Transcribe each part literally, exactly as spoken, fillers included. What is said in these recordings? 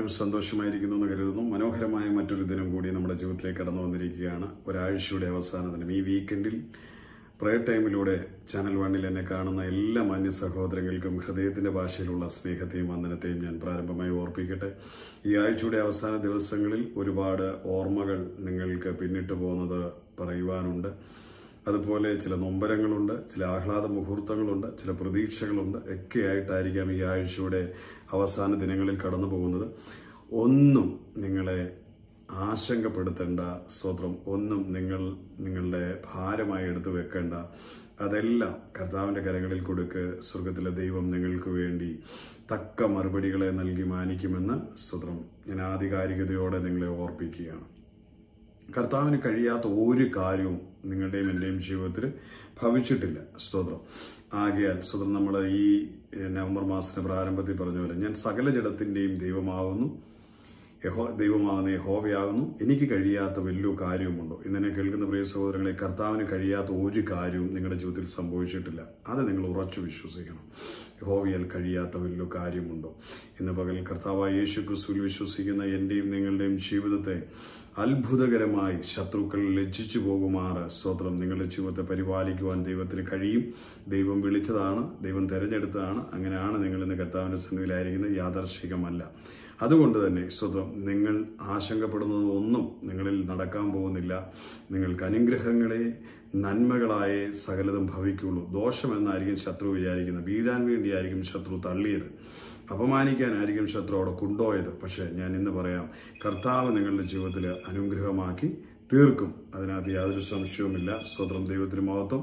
എല്ലാവരും സന്തോഷമായിരിക്കുന്നു എന്ന് കരുതുന്നു. മനോഹരമായ മറ്റൊരു ദിനം കൂടി നമ്മുടെ ജീവിതത്തിലേക്ക് കടന്നു വന്നിരിക്കുകയാണ്. ഒരാഴ്ചയുടെ അവസാന ദിനം. ഈ വീക്കെൻഡിൽ പ്രയർ ടൈമിലൂടെ ചാനൽ വണ്ണിൽ എന്നെ കാണുന്ന എല്ലാ മാന്യ സഹോദരങ്ങൾക്കും ഹൃദയത്തിന്റെ ഭാഷയിലുള്ള സ്നേഹത്തെയും വന്ദനത്തെയും ഞാൻ പ്രാരംഭമായി ഓർപ്പിക്കട്ടെ. ഈ ആഴ്ചയുടെ അവസാന ദിവസങ്ങളിൽ ഒരുപാട് ഓർമ്മകൾ നിങ്ങൾക്ക് പിന്നിട്ട് പോകുന്നത് പറയുവാനുണ്ട്. അതുപോലെ ചില നൊമ്പരങ്ങളുണ്ട്, ചില ആഹ്ലാദ മുഹൂർത്തങ്ങളുണ്ട്, ചില പ്രതീക്ഷകളുണ്ട്. ഒക്കെ ആയിട്ടായിരിക്കാം ഈ ആഴ്ചയുടെ അവസാന ദിനങ്ങളിൽ കടന്നു പോകുന്നത്. ഒന്നും നിങ്ങളെ ആശങ്കപ്പെടുത്തേണ്ട, സ്തോത്രം, ഒന്നും നിങ്ങൾ നിങ്ങളുടെ ഭാരമായി എടുത്തു വെക്കേണ്ട. അതെല്ലാം കർത്താവിന്റെ കരങ്ങളിൽ കൊടുക്ക്. സ്വർഗത്തിലെ ദൈവം നിങ്ങൾക്ക് വേണ്ടി തക്ക മറുപടികളെ നൽകി മാനിക്കുമെന്ന് സ്തോത്രം ഞാൻ ആധികാരികതയോടെ നിങ്ങളെ ഓർപ്പിക്കുകയാണ്. കർത്താവിന് കഴിയാത്ത ഒരു കാര്യവും നിങ്ങളുടെയും എന്റെയും ജീവിതത്തിൽ ഭവിച്ചിട്ടില്ല. സ്തോത്രം. ആകയാൽ സ്തോത്രം, നമ്മൾ ഈ നവംബർ മാസത്തിന്റെ പ്രാരംഭത്തിൽ പറഞ്ഞ പോലെ ഞാൻ സകല ജഡത്തിന്റെയും ദൈവമാവുന്നു, യഹോ ദൈവമാകുന്ന യഹോവയാകുന്നു, എനിക്ക് കഴിയാത്ത വലിയ കാര്യവുമുണ്ടോ? ഇന്നെ കേൾക്കുന്ന പ്രിയ സഹോദരങ്ങളെ, കർത്താവിന് കഴിയാത്ത ഒരു കാര്യവും നിങ്ങളുടെ ജീവിതത്തിൽ സംഭവിച്ചിട്ടില്ല. അത് നിങ്ങൾ ഉറച്ചു വിശ്വസിക്കണം. യഹോവയാൽ കഴിയാത്ത വലിയ കാര്യമുണ്ടോ? ഇന്ന് പകൽ കർത്താവായ യേശു ക്രിസ്തുവിൽ വിശ്വസിക്കുന്ന എന്റെയും നിങ്ങളുടെയും ജീവിതത്തെ അത്ഭുതകരമായി ശത്രുക്കൾ ലജ്ജിച്ചു പോകുമാറ് സ്തോത്രം നിങ്ങളുടെ ജീവിതത്തെ പരിപാലിക്കുവാൻ ദൈവത്തിന് കഴിയും. ദൈവം വിളിച്ചതാണ്, ദൈവം തെരഞ്ഞെടുത്തതാണ്. അങ്ങനെയാണ് നിങ്ങൾ ഇന്ന് കർത്താവിന്റെ സന്നിധിയിലായിരിക്കുന്നത്, യാദർശികമല്ല. അതുകൊണ്ട് തന്നെ സ്തോത്രം, നിങ്ങൾ ആശങ്കപ്പെടുന്നത് ഒന്നും നിങ്ങളിൽ നടക്കാൻ പോകുന്നില്ല. നിങ്ങൾക്ക് അനുഗ്രഹങ്ങളെ നന്മകളായ സകലതും ഭവിക്കുള്ളൂ. ദോഷമെന്നായിരിക്കും ശത്രു വിചാരിക്കുന്നത്. വീഴാൻ വേണ്ടിയായിരിക്കും ശത്രു തള്ളിയത്, അപമാനിക്കാനായിരിക്കും ശത്രു അവിടെ കൊണ്ടുപോയത്. പക്ഷെ ഞാൻ ഇന്ന് പറയാം, കർത്താവ് നിങ്ങളുടെ ജീവിതത്തിൽ അനുഗ്രഹമാക്കി തീർക്കും. അതിനകത്ത് യാതൊരു സംശയവുമില്ല. സ്തോത്രം, ദൈവത്തിന് മഹത്വം.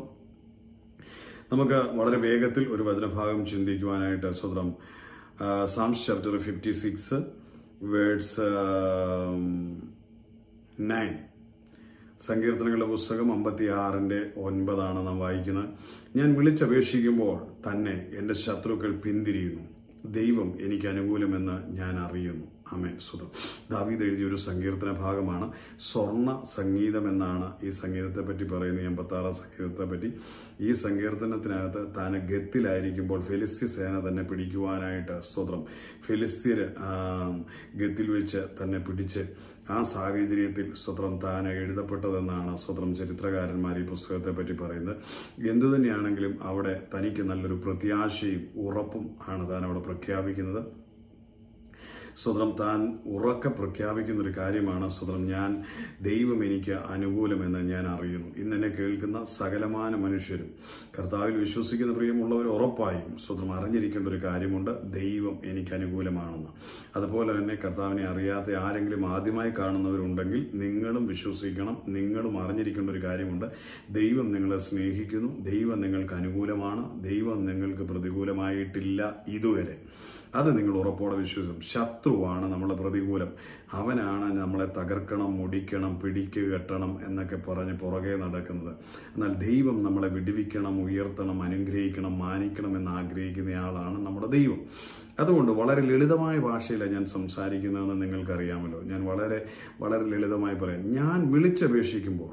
നമുക്ക് വളരെ വേഗത്തിൽ ഒരു വചനഭാഗം ചിന്തിക്കുവാനായിട്ട് സ്തോത്രം. Psalms chapter fifty six words nine. സങ്കീർത്തനങ്ങളുടെ പുസ്തകം അമ്പത്തി ആറിന്റെ ഒൻപതാണ് നാം വായിക്കുന്നത്. ഞാൻ വിളിച്ചപേക്ഷിക്കുമ്പോൾ തന്നെ എന്റെ ശത്രുക്കൾ പിന്തിരിയുന്നു. ദൈവം എനിക്ക് അനുകൂലമെന്ന് ഞാൻ അറിയുന്നു. ആമേൻ. സ്തോത്രം. ദാവീദ് എഴുതിയ ഒരു സങ്കീർത്തന ഭാഗമാണ്. സ്വർണ്ണ സംഗീതം എന്നാണ് ഈ സംഗീതത്തെ പറ്റി പറയുന്നത്. എൺപത്തി ആറാം സംഗീതത്തെ പറ്റി. ഈ സങ്കീർത്തനത്തിനകത്ത് താൻ ഗത്തിലായിരിക്കുമ്പോൾ ഫെലിസ്ത്യ സേന തന്നെ പിടിക്കുവാനായിട്ട് സ്തോത്രം ഫെലിസ്ത്യർ ഗത്തിൽ വെച്ച് തന്നെ പിടിച്ച് ആ സാഹചര്യത്തിൽ സ്തോത്രം താൻ എഴുതപ്പെട്ടതെന്നാണ് സ്തോത്രം ചരിത്രകാരന്മാർ ഈ പുസ്തകത്തെ പറ്റി പറയുന്നത്. എന്തു തന്നെയാണെങ്കിലും അവിടെ തനിക്ക് നല്ലൊരു പ്രത്യാശയും ഉറപ്പും ആണ് താൻ അവിടെ പ്രഖ്യാപിക്കുന്നത്. സ്തോത്രം, താൻ ഉറക്കെ പ്രഖ്യാപിക്കുന്ന ഒരു കാര്യമാണ് സ്തോത്രം, ഞാൻ ദൈവം എനിക്ക് അനുകൂലമെന്ന് ഞാൻ അറിയുന്നു. ഇന്നെന്നെ കേൾക്കുന്ന സകലമാന മനുഷ്യരും കർത്താവിൽ വിശ്വസിക്കുന്ന പ്രിയമുള്ളവർ ഉറപ്പായും സ്തോത്രം അറിഞ്ഞിരിക്കേണ്ട ഒരു കാര്യമുണ്ട്, ദൈവം എനിക്ക് അനുകൂലമാണെന്ന്. അതുപോലെ തന്നെ കർത്താവിനെ അറിയാത്ത ആരെങ്കിലും ആദ്യമായി കാണുന്നവരുണ്ടെങ്കിൽ നിങ്ങളും വിശ്വസിക്കണം, നിങ്ങളും അറിഞ്ഞിരിക്കേണ്ട ഒരു കാര്യമുണ്ട്, ദൈവം നിങ്ങളെ സ്നേഹിക്കുന്നു, ദൈവം നിങ്ങൾക്ക് അനുകൂലമാണ്, ദൈവം നിങ്ങൾക്ക് പ്രതികൂലമായിട്ടില്ല ഇതുവരെ. അത് നിങ്ങൾ ഉറപ്പോടെ വിശ്വസിക്കും. ശത്രുവാണ് നമ്മളെ പ്രതികൂലം. അവനാണ് നമ്മളെ തകർക്കണം, മുടിക്കണം, പിടിക്കുക കെട്ടണം എന്നൊക്കെ പറഞ്ഞ് പുറകെ നടക്കുന്നത്. എന്നാൽ ദൈവം നമ്മളെ വിടുവിക്കണം, ഉയർത്തണം, അനുഗ്രഹിക്കണം, മാനിക്കണം എന്ന് ആഗ്രഹിക്കുന്നയാളാണ് നമ്മുടെ ദൈവം. അതുകൊണ്ട് വളരെ ലളിതമായ ഭാഷയിലാണ് ഞാൻ സംസാരിക്കുന്നതെന്ന് നിങ്ങൾക്കറിയാമല്ലോ. ഞാൻ വളരെ വളരെ ലളിതമായി പറയാം. ഞാൻ വിളിച്ചപേക്ഷിക്കുമ്പോൾ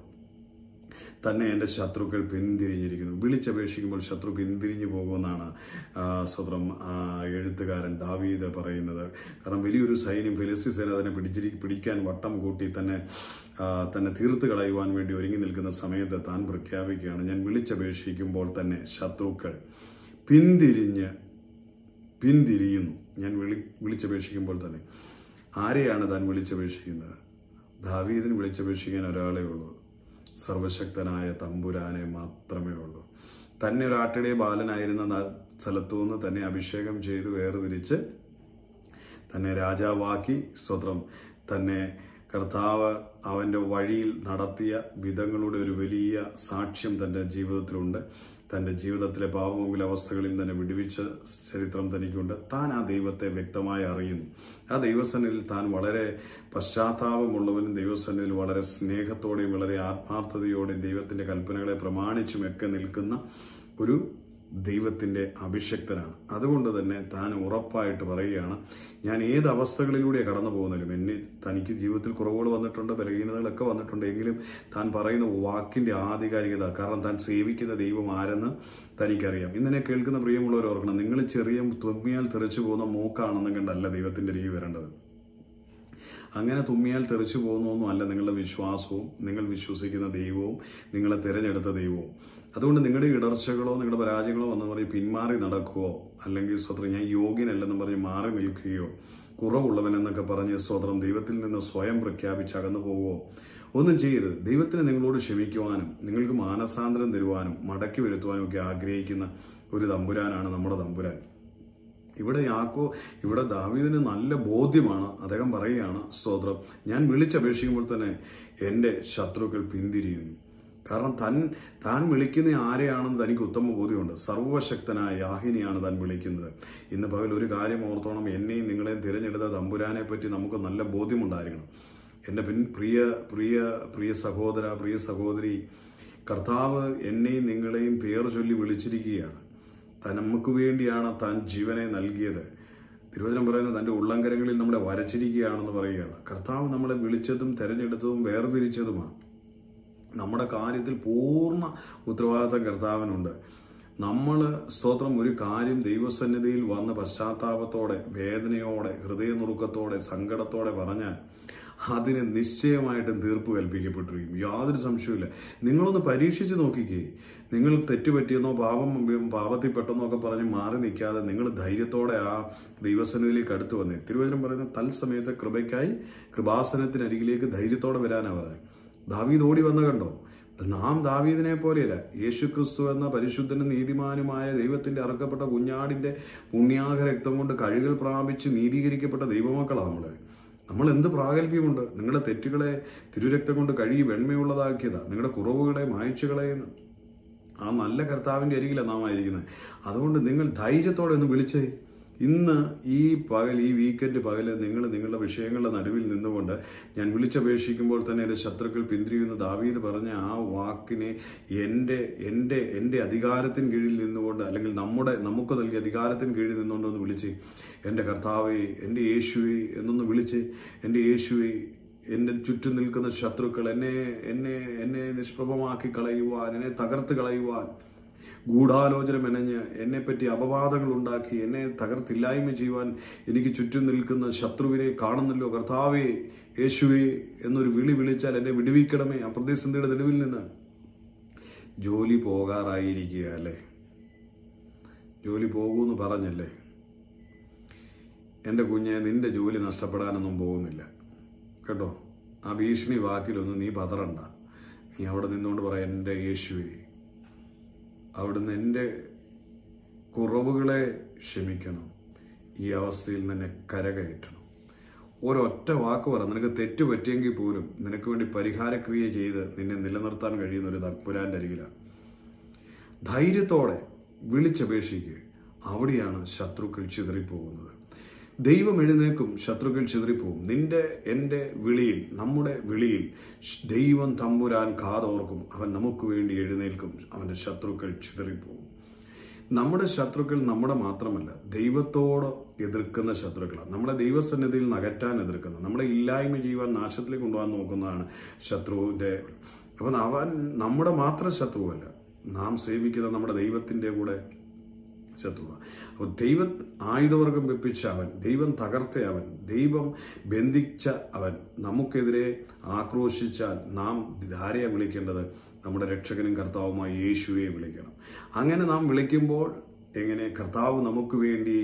തന്നെ എന്റെ ശത്രുക്കൾ പിന്തിരിഞ്ഞിരിക്കുന്നു. വിളിച്ചപേക്ഷിക്കുമ്പോൾ ശത്രു പിന്തിരിഞ്ഞു പോകുമെന്നാണ് സ്വതന്ത്രം എഴുത്തുകാരൻ ദാവീദ് പറയുന്നത്. കാരണം വലിയൊരു സൈന്യം ഫെലിസ്ത്യ സേന തന്നെ പിടിച്ചിരി പിടിക്കാൻ വട്ടം കൂട്ടി തന്നെ തന്നെ തീർത്ത് കളയുവാൻ വേണ്ടി ഒരുങ്ങി നിൽക്കുന്ന സമയത്ത് താൻ പ്രഖ്യാപിക്കുകയാണ്, ഞാൻ വിളിച്ചപേക്ഷിക്കുമ്പോൾ തന്നെ ശത്രുക്കൾ പിന്തിരിഞ്ഞ് പിന്തിരിയുന്നു. ഞാൻ വിളി വിളിച്ചപേക്ഷിക്കുമ്പോൾ തന്നെ. ആരെയാണ് താൻ വിളിച്ചപേക്ഷിക്കുന്നത്? ദാവീദിന് വിളിച്ചപേക്ഷിക്കാൻ ഒരാളേ ഉള്ളൂ, സർവശക്തനായ തമ്പുരാനെ മാത്രമേ ഉള്ളൂ. തന്നെ ഒരു ആട്ടിടെ ബാലനായിരുന്ന സ്ഥലത്തു നിന്ന് തന്നെ അഭിഷേകം ചെയ്ത് വേർതിരിച്ച് തന്നെ രാജാവാക്കി സ്തോത്രം തന്നെ കർത്താവ് അവന്റെ വഴിയിൽ നടത്തിയ വിധങ്ങളുടെ ഒരു വലിയ സാക്ഷ്യം തന്റെ ജീവിതത്തിലുണ്ട്. തന്റെ ജീവിതത്തിലെ പാപമംഗല അവസ്ഥകളിൽ തന്നെ വിടുവിച്ച ചരിത്രം തനിക്കുണ്ട്. താൻ ആ ദൈവത്തെ വ്യക്തമായി അറിയുന്നു. ആ ദൈവസന്നിധിയിൽ താൻ വളരെ പശ്ചാത്താപമുള്ളവനും ദൈവസന്നിധിയിൽ വളരെ സ്നേഹത്തോടെയും വളരെ ആത്മാർത്ഥതയോടെയും ദൈവത്തിന്റെ കൽപ്പനകളെ പ്രമാണിച്ചുമൊക്കെ നിൽക്കുന്ന ഒരു ദൈവത്തിന്റെ അഭിഷക്തനാണ്. അതുകൊണ്ട് തന്നെ താൻ ഉറപ്പായിട്ട് പറയുകയാണ്, ഞാൻ ഏത് അവസ്ഥകളിലൂടെ കടന്നു പോകുന്നതിലും എന്നെ തനിക്ക് ജീവിതത്തിൽ കുറവുകൾ വന്നിട്ടുണ്ട്, ബലഹീനതകളൊക്കെ വന്നിട്ടുണ്ട്, എങ്കിലും താൻ പറയുന്ന വാക്കിന്റെ ആധികാരികത, കാരണം താൻ സേവിക്കുന്ന ദൈവം ആരെന്ന് തനിക്കറിയാം. ഇന്നെ കേൾക്കുന്ന പ്രിയമുള്ളവർ ഓർക്കണം, നിങ്ങൾ ചെറിയ തുമ്മിയാൽ തെറിച്ചു പോകുന്ന മൂക്കാണെന്നും കണ്ടല്ല ദൈവത്തിന്റെ രീതി വരേണ്ടത്. അങ്ങനെ തുമ്മിയാൽ തെറിച്ചു പോകുന്നൊന്നും അല്ല നിങ്ങളുടെ വിശ്വാസവും, നിങ്ങൾ വിശ്വസിക്കുന്ന ദൈവവും, നിങ്ങളെ തിരഞ്ഞെടുത്ത ദൈവവും. അതുകൊണ്ട് നിങ്ങളുടെ ഇടർച്ചകളോ നിങ്ങളുടെ പരാജയങ്ങളോ വന്നു പറഞ്ഞ് പിന്മാറി നടക്കുകയോ, അല്ലെങ്കിൽ സ്വത്രം ഞാൻ യോഗ്യനല്ലെന്ന് പറഞ്ഞ് മാറി നിൽക്കുകയോ, കുറവുള്ളവനെന്നൊക്കെ പറഞ്ഞ് സ്വത്രം ദൈവത്തിൽ നിന്ന് സ്വയം പ്രഖ്യാപിച്ച് അകന്നു പോവുകയോ ഒന്നും ചെയ്യരുത്. ദൈവത്തിന് നിങ്ങളോട് ക്ഷമിക്കുവാനും നിങ്ങൾക്ക് മാനസാന്തരം തരുവാനും മടക്കി വരുത്തുവാനും ഒക്കെ ആഗ്രഹിക്കുന്ന ഒരു തമ്പുരാനാണ് നമ്മുടെ തമ്പുരാൻ. ഇവിടെ യാക്കോ ഇവിടെ ദാവീദിന് നല്ല ബോധ്യമാണ്. അദ്ദേഹം പറയുകയാണ്, സ്തോത്രം, ഞാൻ വിളിച്ചപേക്ഷിക്കുമ്പോൾ തന്നെ എൻ്റെ ശത്രുക്കൾ പിന്തിരിയുന്നു. കാരണം താൻ താൻ വിളിക്കുന്ന ആരെയാണെന്ന് തനിക്ക് ഉത്തമ ബോധ്യമുണ്ട്. സർവശക്തനായ യാഹിനിയാണ് താൻ വിളിക്കുന്നത്. ഇന്ന് പകൽ ഒരു കാര്യം ഓർത്തോണം, എന്നെയും നിങ്ങളെയും തിരഞ്ഞെടുത്ത തമ്പുരാനെ പറ്റി നമുക്ക് നല്ല ബോധ്യമുണ്ടായിരിക്കണം. എൻ്റെ പിൻ പ്രിയ പ്രിയ പ്രിയ സഹോദര, പ്രിയ സഹോദരി, കർത്താവ് എന്നെയും നിങ്ങളെയും പേർ ചൊല്ലി വിളിച്ചിരിക്കുകയാണ്. താൻ നമുക്ക് വേണ്ടിയാണ് താൻ ജീവനെ നൽകിയത്. തിരുവചനം പറയുന്നത് തൻ്റെ ഉള്ളങ്കരങ്ങളിൽ നമ്മളെ വരച്ചിരിക്കുകയാണെന്ന് പറയുകയാണ്. കർത്താവ് നമ്മളെ വിളിച്ചതും തെരഞ്ഞെടുത്തതും വേർതിരിച്ചതുമാണ്. നമ്മുടെ കാര്യത്തിൽ പൂർണ്ണ ഉത്തരവാദിത്തം കർത്താവിനുണ്ട്. നമ്മൾ സ്തോത്രം ഒരു കാര്യം ദൈവസന്നിധിയിൽ വന്ന് പശ്ചാത്താപത്തോടെ, വേദനയോടെ, ഹൃദയനുറുക്കത്തോടെ, സങ്കടത്തോടെ പറഞ്ഞാൽ അതിന് നിശ്ചയമായിട്ടും തീർപ്പ് കൽപ്പിക്കപ്പെട്ടിരിക്കും. യാതൊരു സംശയമില്ല. നിങ്ങളൊന്ന് പരീക്ഷിച്ച് നോക്കിക്കേ. നിങ്ങൾ തെറ്റുപറ്റിയെന്നോ പാപം പാപത്തിൽപ്പെട്ടെന്നോ ഒക്കെ പറഞ്ഞ് മാറി നിൽക്കാതെ നിങ്ങൾ ധൈര്യത്തോടെ ആ ദൈവസന്നിധിയിലേക്ക് അടുത്ത് വന്നേ. തിരുവചനം പറയുന്നത് തൽസമയത്തെ കൃപയ്ക്കായി കൃപാസനത്തിനരികിലേക്ക് ധൈര്യത്തോടെ വരാനാണ് പറയുന്നത്. ദാവീദ് ഓടി വന്ന കണ്ടോ? നാം ദാവീദിനെ പോലെയല്ല. യേശു ക്രിസ്തു എന്ന പരിശുദ്ധനും നീതിമാനുമായ ദൈവത്തിന്റെ അറുക്കപ്പെട്ട കുഞ്ഞാടിന്റെ പുണ്യാഹ രക്തം കൊണ്ട് കഴുകൽ പ്രാപിച്ച് നീതീകരിക്കപ്പെട്ട ദൈവമക്കളാണ് നമ്മള്. നമ്മൾ എന്ത് പ്രാഗൽഭ്യമുണ്ട്. നിങ്ങളുടെ തെറ്റുകളെ തിരുരക്തം കൊണ്ട് കഴുകി വെണ്മയുള്ളതാക്കിയതാ. നിങ്ങളുടെ കുറവുകളെ മായ്ച്ചു കളയുന്നു ആ നല്ല കർത്താവിന്റെ അരികിലാണ് നാം ആയിരിക്കുന്നത്. അതുകൊണ്ട് നിങ്ങൾ ധൈര്യത്തോടെ ഒന്ന് വിളിച്ചേ. ഇന്ന് ഈ പകൽ, ഈ വീക്കെൻഡ് പകല് നിങ്ങൾ നിങ്ങളുടെ വിഷയങ്ങളുടെ നടുവിൽ നിന്നുകൊണ്ട് ഞാൻ വിളിച്ചപേക്ഷിക്കുമ്പോൾ തന്നെ എൻ്റെ ശത്രുക്കൾ പിന്തിരിയുന്ന ദാവീദ് പറഞ്ഞ ആ വാക്കിനെ എൻ്റെ എൻ്റെ എൻ്റെ അധികാരത്തിന് കീഴിൽ നിന്നുകൊണ്ട്, അല്ലെങ്കിൽ നമ്മുടെ നമുക്ക് നൽകിയ അധികാരത്തിന് കീഴിൽ നിന്നുകൊണ്ട് ഒന്ന് വിളിച്ച്, എൻ്റെ കർത്താവേ, എൻ്റെ യേശുവേ എന്നൊന്ന് വിളിച്ച്, എൻ്റെ യേശുവേ, എൻ്റെ ചുറ്റും നിൽക്കുന്ന ശത്രുക്കൾ എന്നെ എന്നെ എന്നെ നിഷ്പ്രഭമാക്കി കളയുവാൻ, എന്നെ തകർത്ത് കളയുവാൻ, ഗൂഢാലോചന മെനഞ്ഞ് എന്നെപ്പറ്റി അപവാദങ്ങൾ ഉണ്ടാക്കി എന്നെ തകർത്തില്ലായ്മ ചെയ്യുവാൻ എനിക്ക് ചുറ്റും നിൽക്കുന്ന ശത്രുവിനെ കാണുന്നല്ലോ. കർത്താവേ, യേശുവേ എന്നൊരു വിളി വിളിച്ചാൽ എന്നെ വിടുവിക്കണമേ ആ പ്രതിസന്ധിയുടെ നടുവിൽ നിന്ന്. ജോലി പോകാറായിരിക്കുക അല്ലേ? ജോലി പോകൂന്ന് പറഞ്ഞല്ലേ? എൻ്റെ കുഞ്ഞെ, നിന്റെ ജോലി നഷ്ടപ്പെടാനൊന്നും പോകുന്നില്ല കേട്ടോ. ആ ഭീഷണി വാക്കിലൊന്നും നീ പതറണ്ട. നീ അവിടെ നിന്നുകൊണ്ട് പറയാം, എൻ്റെ യേശുവേ, അവിടുന്ന് എൻ്റെ കുറവുകളെ ക്ഷമിക്കണം, ഈ അവസ്ഥയിൽ നിന്നെ കരകയറ്റണം. ഒരൊറ്റ വാക്ക് പറ. നിനക്ക് തെറ്റ് പറ്റിയെങ്കിൽ പോലും നിനക്ക് വേണ്ടി പരിഹാരക്രിയ ചെയ്ത് നിന്നെ നിലനിർത്താൻ കഴിയുന്ന ഒരു തമ്പുരാന്റെ അരികിലാണ്. ധൈര്യത്തോടെ വിളിച്ചപേക്ഷിക്കുക. അവിടെയാണ് ശത്രുക്കൾ ചിതറിപ്പോകുന്നത്. ദൈവം എഴുന്നേൽക്കും, ശത്രുക്കൾ ചിതറിപ്പോകും. നിന്റെ എൻ്റെ വിളിയിൽ, നമ്മുടെ വിളിയിൽ ദൈവം തമ്പുരാൻ കാതോർക്കും. അവൻ നമുക്ക് വേണ്ടി എഴുന്നേൽക്കും. അവന്റെ ശത്രുക്കൾ ചിതറിപ്പോകും. നമ്മുടെ ശത്രുക്കൾ നമ്മുടെ മാത്രമല്ല, ദൈവത്തോട് എതിർക്കുന്ന ശത്രുക്കളാണ്. നമ്മളെ ദൈവസന്നിധിയിൽ നകറ്റാൻ എതിർക്കുന്ന, നമ്മളെ ഇല്ലായ്മ ചെയ്യുവാൻ, നാശത്തിലേക്ക് കൊണ്ടുപോകാൻ നോക്കുന്നതാണ് ശത്രുവിന്റെ. അവൻ അവൻ നമ്മുടെ മാത്രം ശത്രുവല്ല, നാം സേവിക്കുന്ന നമ്മുടെ ദൈവത്തിന്റെ കൂടെ ശത്രുവാണ്. അപ്പോൾ ദൈവം ആയുധവർഗം വെപ്പിച്ച അവൻ, ദൈവം തകർത്ത അവൻ, ദൈവം ബന്ധിച്ച അവൻ നമുക്കെതിരെ ആക്രോശിച്ചാൽ നാം ധാരയെ വിളിക്കേണ്ടത് നമ്മുടെ രക്ഷകനും കർത്താവുമായ യേശുവെ വിളിക്കണം. അങ്ങനെ നാം വിളിക്കുമ്പോൾ എങ്ങനെ കർത്താവ് നമുക്ക് വേണ്ടി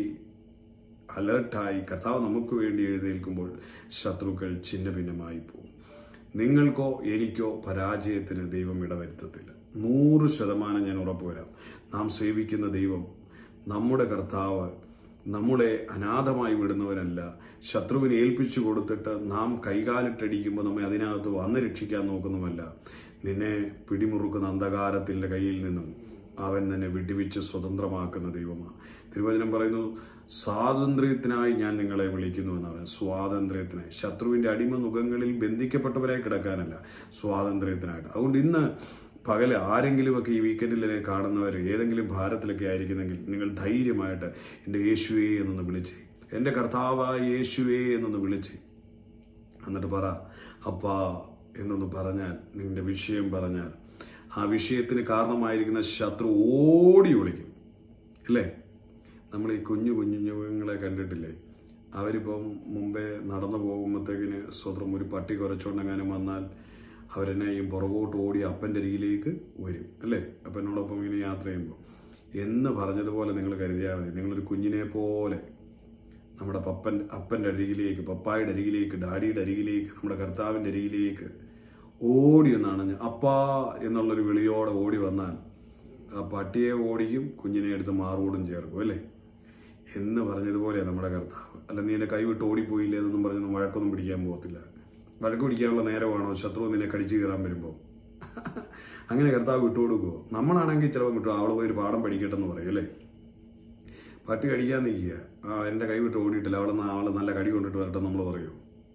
അലേർട്ടായി, കർത്താവ് നമുക്ക് വേണ്ടി എഴുന്നേൽക്കുമ്പോൾ ശത്രുക്കൾ ഛിന്ന ഭിന്നമായി പോകും. നിങ്ങൾക്കോ എനിക്കോ പരാജയത്തിന് ദൈവം ഇടവരുത്തത്തില്ല. നൂറ് ശതമാനം ഞാൻ ഉറപ്പുവരാം. നാം സേവിക്കുന്ന ദൈവം, നമ്മുടെ കർത്താവ്, നമ്മളെ അനാഥമായി വിടുന്നവനല്ല. ശത്രുവിനെ ഏൽപ്പിച്ചു കൊടുത്തിട്ട് നാം കൈകാലിട്ടടിക്കുമ്പോൾ നമ്മെ അതിനകത്ത് വന്ന് രക്ഷിക്കാൻ നോക്കുന്നുമല്ല. നിന്നെ പിടിമുറുക്കുന്ന അന്ധകാരത്തിന്റെ കയ്യിൽ നിന്നും അവൻ നിന്നെ വിടുവിച്ച് സ്വതന്ത്രമാക്കുന്ന ദൈവമാണ്. തിരുവചനം പറയുന്നു, സ്വാതന്ത്ര്യത്തിനായി ഞാൻ നിങ്ങളെ വിളിക്കുന്നു എന്നാണ്. സ്വാതന്ത്ര്യത്തിനായി, ശത്രുവിന്റെ അടിമ മുഖങ്ങളിൽ ബന്ധിക്കപ്പെട്ടവരായി കിടക്കാനല്ല, സ്വാതന്ത്ര്യത്തിനായിട്ട്. അതുകൊണ്ട് ഇന്ന് പകല് ആരെങ്കിലുമൊക്കെ ഈ വീക്കെൻഡിൽ എന്നെ കാണുന്നവർ ഏതെങ്കിലും ഭാരത്തിലൊക്കെ ആയിരിക്കുന്നെങ്കിൽ നിങ്ങൾ ധൈര്യമായിട്ട് എൻ്റെ യേശുവേ എന്നൊന്ന് വിളിച്ച്, എൻ്റെ കർത്താവായ യേശുവേ എന്നൊന്ന് വിളിച്ച്, എന്നിട്ട് പറ അപ്പാ എന്നൊന്ന് പറഞ്ഞാൽ, നിന്റെ വിഷയം പറഞ്ഞാൽ ആ വിഷയത്തിന് കാരണമായിരിക്കുന്ന ശത്രു ഓടി ഒളിക്കും. അല്ലേ? നമ്മൾ ഈ കുഞ്ഞു കുഞ്ഞുങ്ങളെ കണ്ടിട്ടില്ലേ? അവരിപ്പം മുമ്പേ നടന്നു പോകുമ്പോഴത്തേക്കിന് സ്വതന്ത്രം ഒരു പട്ടി കുറച്ചുകൊണ്ടെങ്ങാനും വന്നാൽ അവരെന്നെ ഈ പുറകോട്ട് ഓടി അപ്പൻ്റെ അരികിലേക്ക് വരും അല്ലേ? അപ്പനോടൊപ്പം ഇങ്ങനെ യാത്ര ചെയ്യുമ്പോൾ എന്ന് പറഞ്ഞതുപോലെ നിങ്ങൾ കരുതിയാൽ മതി. നിങ്ങളൊരു കുഞ്ഞിനെ പോലെ നമ്മുടെ പപ്പൻ അപ്പൻ്റെ അരികിലേക്ക്, പപ്പായുടെ അരികിലേക്ക്, ഡാഡിയുടെ അരികിലേക്ക്, നമ്മുടെ കർത്താവിൻ്റെ അരികിലേക്ക് ഓടി ഒന്നാണ് അപ്പാ എന്നുള്ളൊരു വിളിയോടെ ഓടി വന്നാൽ ആ പട്ടിയെ ഓടിക്കും, കുഞ്ഞിനെ എടുത്ത് മാറോടും ചേർക്കും അല്ലേ? എന്ന് പറഞ്ഞതുപോലെയാണ് നമ്മുടെ കർത്താവ്. അല്ല നീ എന്നെ കൈവിട്ട് ഓടിപ്പോയില്ലേ എന്നൊന്നും പറഞ്ഞൊന്നും വഴക്കൊന്നും പിടിക്കാൻ പോകത്തില്ല. വഴക്ക് പിടിക്കാനുള്ള നേരമാണോ ശത്രു നിന്നെ കടിച്ചു കയറാൻ വരുമ്പോൾ? അങ്ങനെ കർത്താവ് വിട്ടുകൊടുക്കുമോ? നമ്മളാണെങ്കിൽ ചിലപ്പോൾ കിട്ടും, അവൾ പോയി ഒരു പാഠം പഠിക്കട്ടെന്ന് പറയും അല്ലേ? പട്ടി കടിക്കാൻ നിൽക്കുക, ആ എൻ്റെ കൈ വിട്ട് ഓടിയിട്ടില്ല, അവളെ അവളെ നല്ല കടി കൊണ്ടിട്ട് വരട്ടെ നമ്മൾ പറയൂ?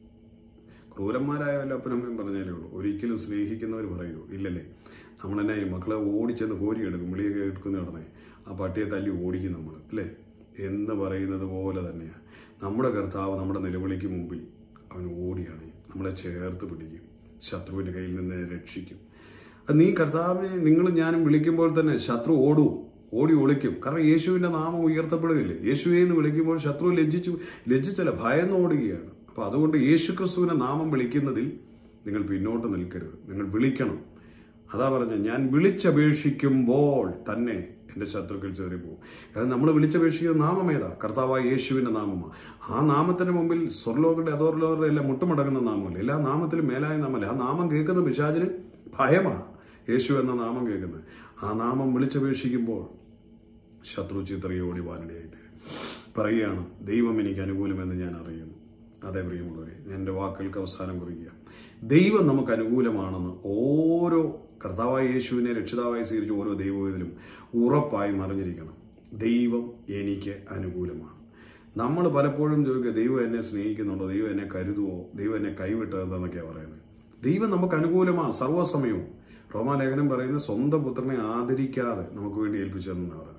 ക്രൂരന്മാരായ വല്ല അപ്പനമ്മയും പറഞ്ഞാലേ ഉള്ളൂ. ഒരിക്കലും സ്നേഹിക്കുന്നവർ പറയൂ ഇല്ലല്ലേ? നമ്മളെന്നെ മക്കളെ ഓടിച്ചെന്ന് കോരിയെടുക്കും, വിളിയൊക്കെ എടുക്കുന്ന ഉടനെ ആ പട്ടിയെ തല്ലി ഓടിക്കും നമ്മൾ അല്ലേ? എന്ന് പറയുന്നത് പോലെ തന്നെയാണ് നമ്മുടെ കർത്താവ്. നമ്മുടെ നിലവിളിക്ക് മുമ്പിൽ അവൻ ഓടിയാണ് നമ്മളെ ചേർത്ത് പിടിക്കും, ശത്രുവിൻ്റെ കയ്യിൽ നിന്ന് രക്ഷിക്കും. അത് നീ കർത്താവിനെ നിങ്ങൾ ഞാനും വിളിക്കുമ്പോൾ തന്നെ ശത്രു ഓടും, ഓടി ഒളിക്കും. കാരണം യേശുവിൻ്റെ നാമം ഉയർത്തപ്പെടുകയില്ലേ? യേശുവെ എന്ന് വിളിക്കുമ്പോൾ ശത്രു ലജ്ജിച്ചു ലജ്ജിച്ചല്ല ഭയന്ന് ഓടുകയാണ്. അപ്പോൾ അതുകൊണ്ട് യേശു ക്രിസ്തുവിനെ നാമം വിളിക്കുന്നതിൽ നിങ്ങൾ പിന്നോട്ട് നിൽക്കരുത്, നിങ്ങൾ വിളിക്കണം. അതാ പറഞ്ഞ ഞാൻ വിളിച്ചപേക്ഷിക്കുമ്പോൾ തന്നെ എൻ്റെ ശത്രുക്കൾ ചെറിപ്പോകും. കാരണം നമ്മൾ വിളിച്ചപേക്ഷിക്കുന്ന നാമം ഏതാ? കർത്താവായ യേശുവിൻ്റെ നാമമാണ്. ആ നാമത്തിന് മുമ്പിൽ സ്വർലോകരുടെ അധോർലോകരുടെ എല്ലാം മുട്ടുമടങ്ങുന്ന നാമമല്ല, എല്ലാ നാമത്തിലും മേലായ നാമമല്ല. ആ നാമം കേൾക്കുന്ന പിശാചിന് ഭയമാണ്. യേശു എന്ന നാമം കേൾക്കുന്നത്. ആ നാമം വിളിച്ചപേക്ഷിക്കുമ്പോൾ ശത്രു ചിത്രയോടി വാനിടയായിത്തീരും. പറയുകയാണ് ദൈവം എനിക്ക് അനുകൂലമെന്ന് ഞാൻ അറിയുന്നു. അതേ പ്രിയമുള്ളവരെ, എൻ്റെ വാക്കുകൾക്ക് അവസാനം കുറിക്കുക. ദൈവം നമുക്ക് അനുകൂലമാണെന്ന് ഓരോ കർത്താവായ യേശുവിനെ രക്ഷിതാവായി സ്വീകരിച്ച ഓരോ ദൈവത്തിലും ഉറപ്പായും അറിഞ്ഞിരിക്കണം. ദൈവം എനിക്ക് അനുകൂലമാണ്. നമ്മൾ പലപ്പോഴും ചോദിക്കുക ദൈവം എന്നെ സ്നേഹിക്കുന്നുണ്ടോ, ദൈവം എന്നെ കരുതുവോ, ദൈവം എന്നെ കൈവിട്ടതെന്നൊക്കെയാണ് പറയുന്നത്. ദൈവം നമുക്ക് അനുകൂലമാണ് സർവ്വസമയവും. റോമാലേഖനം പറയുന്നത് സ്വന്തം പുത്രനെ ആദരിക്കാതെ നമുക്ക് വേണ്ടി ഏൽപ്പിച്ചതെന്നാണ് പറയുന്നത്.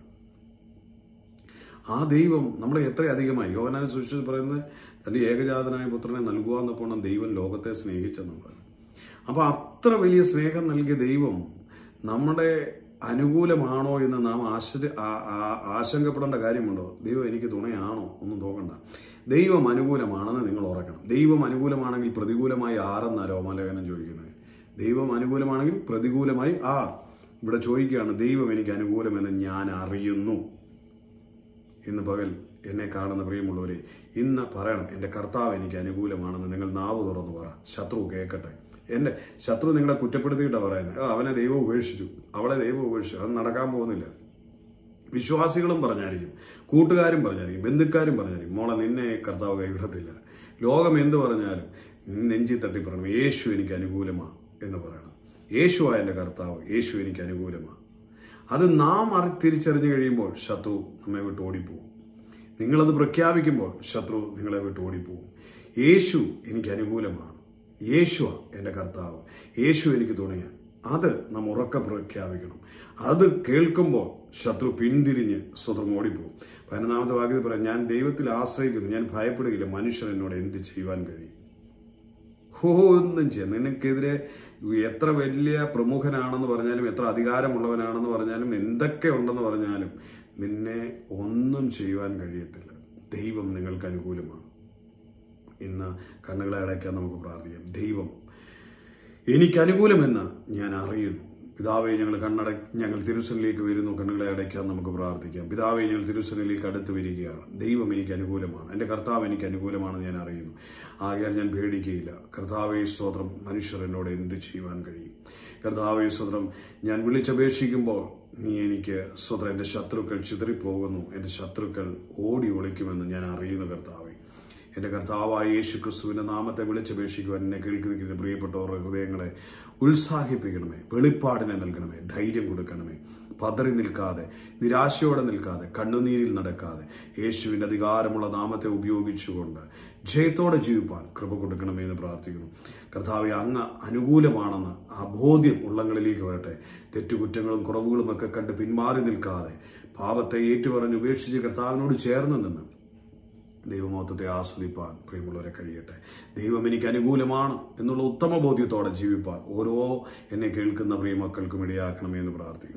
ആ ദൈവം നമ്മളെ എത്ര അധികമായി യോഹന്നാൻ സുവിശേഷത്തിൽ പറയുന്നത് തന്റെ ഏകജാതനായ പുത്രനെ നൽകുവാന്നപ്പോൾ ദൈവം ലോകത്തെ സ്നേഹിച്ചെന്ന് പറയുന്നത്. അപ്പൊ അത്ര വലിയ സ്നേഹം നൽകിയ ദൈവം നമ്മുടെ അനുകൂലമാണോ എന്ന് നാം ആശ ആശങ്കപ്പെടേണ്ട കാര്യമുണ്ടോ? ദൈവം എനിക്ക് തുണയാണോ? ഒന്നും നോക്കണ്ട. ദൈവം അനുകൂലമാണെന്ന് നിങ്ങൾ ഓർക്കണം. ദൈവം അനുകൂലമാണെങ്കിൽ പ്രതികൂലമായി ആരെന്നാ രോമാലേഖനം ചോദിക്കുന്നത്. ദൈവം അനുകൂലമാണെങ്കിൽ പ്രതികൂലമായി ആർ. ഇവിടെ ചോദിക്കുകയാണ് ദൈവം എനിക്ക് അനുകൂലമെന്ന് ഞാൻ അറിയുന്നു. ഇന്ന് പകൽ എന്നെ കാണുന്ന പ്രിയമുള്ളവരെ, ഇന്ന് പറയണം എൻ്റെ കർത്താവ് എനിക്ക് അനുകൂലമാണെന്ന് നിങ്ങൾ നാവ് തുറന്ന് പറ. ശത്രു കേൾക്കട്ടെ. എൻ്റെ ശത്രു നിങ്ങളെ കുറ്റപ്പെടുത്തിയിട്ടാണ് പറയുന്നത്, അവനെ ദൈവം ഉപേക്ഷിച്ചു, അവളെ ദൈവം ഉപേക്ഷിച്ചു. അത് നടക്കാൻ പോകുന്നില്ല. വിശ്വാസികളും പറഞ്ഞായിരിക്കും, കൂട്ടുകാരും പറഞ്ഞായിരിക്കും, ബന്ധുക്കാരും പറഞ്ഞായിരിക്കും, മോളെ നിന്നെ കർത്താവ് കൈവിടത്തില്ല. ലോകം എന്ത് പറഞ്ഞാലും നെഞ്ചി തട്ടി പറയണം യേശു എനിക്ക് അനുകൂലമാണ് എന്ന് പറയണം. യേശുവായ എൻ്റെ കർത്താവ്, യേശു എനിക്ക് അനുകൂലമാണ്. അത് നാം അറി തിരിച്ചറിഞ്ഞു കഴിയുമ്പോൾ ശത്രു നമ്മെ വിട്ട് ഓടിപ്പോവും. നിങ്ങളത് പ്രഖ്യാപിക്കുമ്പോൾ ശത്രു നിങ്ങളെ വിട്ട് ഓടിപ്പോവും. യേശു എനിക്ക് അനുകൂലമാണ്, യേശു എൻ്റെ കർത്താവ്, യേശു എനിക്ക് തുണയാണ്. അത് നാം ഉറക്കെ പ്രഖ്യാപിക്കണം. അത് കേൾക്കുമ്പോൾ ശത്രു പിന്തിരിഞ്ഞ് സ്വതം ഓടിപ്പോവും. പതിനൊന്നാമത്തെ വാക്യത്തിൽ പറയാം, ഞാൻ ദൈവത്തിൽ ആശ്രയിക്കുന്നു, ഞാൻ ഭയപ്പെടുകയില്ല, മനുഷ്യൻ എന്നോട് എന്ത് ചെയ്യുവാൻ കഴിയും? ഹോ ഒന്നും ചെയ്യാം. നിനക്കെതിരെ എത്ര വലിയ പ്രമുഖനാണെന്ന് പറഞ്ഞാലും, എത്ര അധികാരമുള്ളവനാണെന്ന് പറഞ്ഞാലും, എന്തൊക്കെ ഉണ്ടെന്ന് പറഞ്ഞാലും നിന്നെ ഒന്നും ചെയ്യുവാൻ കഴിയത്തില്ല. ദൈവം നിങ്ങൾക്ക് അനുകൂലമാണ്. ഇന്ന് കണ്ണുകളെ അടയ്ക്കാൻ നമുക്ക് പ്രാർത്ഥിക്കാം. ദൈവം എനിക്ക് അനുകൂലമെന്ന് ഞാൻ അറിയുന്നു. പിതാവേ, ഞങ്ങൾ കണ്ണട ഞങ്ങൾ തിരുസനിലേക്ക് വരുന്നു. കണ്ണുകളെ അടയ്ക്കാൻ നമുക്ക് പ്രാർത്ഥിക്കാം. പിതാവേ, ഞങ്ങൾ തിരുസനിലേക്ക് അടുത്ത് വരികയാണ്. ദൈവം എനിക്ക് അനുകൂലമാണ്, എൻ്റെ കർത്താവ് എനിക്ക് അനുകൂലമാണെന്ന് ഞാൻ അറിയുന്നു. ആകയാൽ ഞാൻ പേടിക്കുകയില്ല. കർത്താവേ സ്തോത്രം, മനുഷ്യർ എന്നോട് എന്ത് ചെയ്യുവാൻ കഴിയും? കർത്താവേ സ്തോത്രം, ഞാൻ വിളിച്ചപേക്ഷിക്കുമ്പോൾ നീ എനിക്ക് സ്വതന്ത്രം എൻ്റെ ശത്രുക്കൾ ചിതറിപ്പോകുന്നു, എൻ്റെ ശത്രുക്കൾ ഓടി ഒളിക്കുമെന്ന് ഞാൻ അറിയുന്നു. കർത്താവേ, എൻ്റെ കർത്താവായ യേശു ക്രിസ്തുവിന്റെ നാമത്തെ വിളിച്ചപേക്ഷിക്കുവാൻ എന്നെ കേൾക്കുന്ന പ്രിയപ്പെട്ടവരുടെ ഹൃദയങ്ങളെ ഉത്സാഹിപ്പിക്കണമേ, വെളിപ്പാടിനെ നൽകണമേ, ധൈര്യം കൊടുക്കണമേ. പതറി നിൽക്കാതെ, നിരാശയോടെ നിൽക്കാതെ, കണ്ണുനീരിൽ നടക്കാതെ യേശുവിന്റെ അധികാരമുള്ള നാമത്തെ ഉപയോഗിച്ചുകൊണ്ട് ജയത്തോടെ ജീവിപ്പാൻ കൃപ കൊടുക്കണമേ എന്ന് പ്രാർത്ഥിക്കുന്നു. കർത്താവെ, അങ്ങ് അനുകൂലമാണെന്ന് ആ ബോധ്യം ഉള്ളങ്ങളിലേക്ക് വരട്ടെ. തെറ്റുകുറ്റങ്ങളും കുറവുകളും ഒക്കെ കണ്ട് പിന്മാറി നിൽക്കാതെ പാപത്തെ ഏറ്റുപറഞ്ഞ് ഉപേക്ഷിച്ച് കർത്താവിനോട് ചേർന്ന് നിന്ന് ദൈവമഹത്വത്തെ ആസ്വദിപ്പാൻ പ്രിയമുള്ളവരെ കഴിയട്ടെ. ദൈവം എനിക്ക് അനുകൂലമാണ് എന്നുള്ള ഉത്തമ ബോധ്യത്തോടെ ജീവിപ്പാൻ ഓരോ എന്നെ കേൾക്കുന്ന പ്രിയമക്കൾക്കും ഇടയാക്കണമേ എന്ന് പ്രാർത്ഥിക്കും.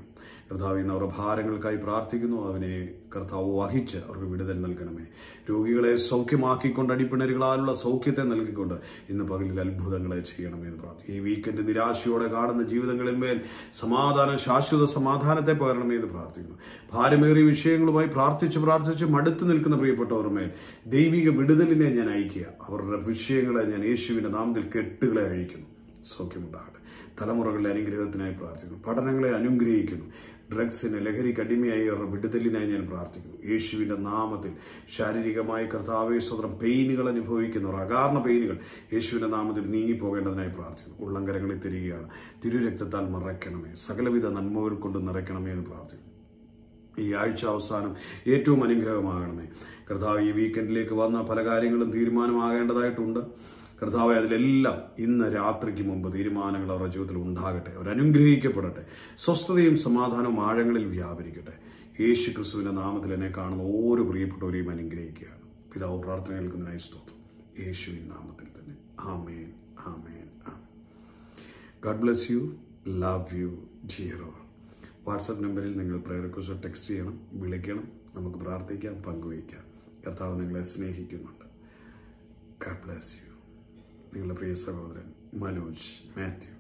കർത്താവ് ഇന്ന് അവരുടെ ഭാരങ്ങൾക്കായി പ്രാർത്ഥിക്കുന്നു. അവനെ കർത്താവ് വഹിച്ച് അവർക്ക് വിടുതൽ നൽകണമേ. രോഗികളെ സൗഖ്യമാക്കിക്കൊണ്ട് അടിപ്പിണരുകളാലുള്ള സൗഖ്യത്തെ നൽകിക്കൊണ്ട് ഇന്ന് പകലിൽ അത്ഭുതങ്ങളെ ചെയ്യണമേ എന്ന് പ്രാർത്ഥിക്കും. ഈ വീക്കെൻഡ് നിരാശയോടെ കാണുന്ന ജീവിതങ്ങളിന്മേൽ സമാധാനം, ശാശ്വത സമാധാനത്തെ പകരണമേ എന്ന് പ്രാർത്ഥിക്കുന്നു. ഭാരമേറിയ വിഷയങ്ങളുമായി പ്രാർത്ഥിച്ച് പ്രാർത്ഥിച്ച് മടുത്തു നിൽക്കുന്ന പ്രിയപ്പെട്ടവരുടെ മേൽ ദൈവിക വിടുതലിനെ ഞാൻ അയക്കുക. അവരുടെ വിഷയങ്ങളെ ഞാൻ യേശുവിന്റെ നാമത്തിൽ കെട്ടുകളെ അഴിക്കുന്നു. സൗഖ്യമുണ്ടാകട്ടെ. തലമുറകളുടെ അനുഗ്രഹത്തിനായി പ്രാർത്ഥിക്കുന്നു. പഠനങ്ങളെ അനുഗ്രഹിക്കുന്നു. ഡ്രഗ്സിന്, ലഹരിക്ക് അടിമയായി അവരുടെ വിടുതലിനായി ഞാൻ പ്രാർത്ഥിക്കുന്നു. യേശുവിന്റെ നാമത്തിൽ ശാരീരികമായി കർത്താവേ സ്വതന്ത്രം പെയിനുകൾ അനുഭവിക്കുന്നവർ, അകാരണ പെയിനുകൾ യേശുവിന്റെ നാമത്തിൽ നീങ്ങിപ്പോകേണ്ടതിനായി പ്രാർത്ഥിക്കുന്നു. ഉള്ളംകരങ്ങളിൽ തിരികെയാണ്. തിരുരക്തത്താൽ മറയ്ക്കണമേ. സകലവിധ നന്മകൾ കൊണ്ട് നിറയ്ക്കണമേ എന്ന് പ്രാർത്ഥിക്കുന്നു. ഈ ആഴ്ച അവസാനം ഏറ്റവും അനുഗ്രഹമാകണമേ. കർത്താവ് ഈ വീക്കെൻഡിലേക്ക് വന്ന പല കാര്യങ്ങളും തീരുമാനമാകേണ്ടതായിട്ടുണ്ട്. കർത്താവെ, അതിലെല്ലാം ഇന്ന് രാത്രിക്ക് മുമ്പ് തീരുമാനങ്ങൾ അവരുടെ ജീവിതത്തിൽ ഉണ്ടാകട്ടെ. അവർ അനുഗ്രഹിക്കപ്പെടട്ടെ. സ്വസ്ഥതയും സമാധാനവും ആഴങ്ങളിൽ വ്യാപരിക്കട്ടെ. യേശു ക്രിസ്തുവിന്റെ നാമത്തിൽ എന്നെ കാണുന്ന ഓരോ പ്രിയപ്പെട്ടവരെയും അനുഗ്രഹിക്കുകയാണ്. പിതാവ് പ്രാർത്ഥന കേൾക്കുന്നതിനായി സ്തോത്രം. യേശുവിൻ നാമത്തിൽ തന്നെ. ആമേൻ, ആമേൻ, ആമേൻ. God bless you. Love you dear all. WhatsApp നമ്പറിൽ നിങ്ങൾ പ്രയർ റിക്വസ്റ്റ് ടെക്സ്റ്റ് ചെയ്യണം, വിളിക്കണം. നമുക്ക് പ്രാർത്ഥിക്കാം, പങ്കുവയ്ക്കാം. കർത്താവ് നിങ്ങളെ സ്നേഹിക്കുന്നുണ്ട്. God bless you. നിങ്ങളുടെ പ്രിയ സഹോദരൻ മനോജ് മാത്യു.